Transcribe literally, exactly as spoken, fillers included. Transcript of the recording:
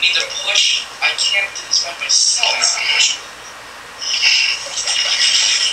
need to push. I can't do this by myself. No, no, push.